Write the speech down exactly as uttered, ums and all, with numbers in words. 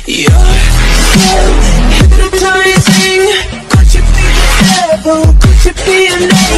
You're so hypnotizing. Could you be the devil? Could you be an angel?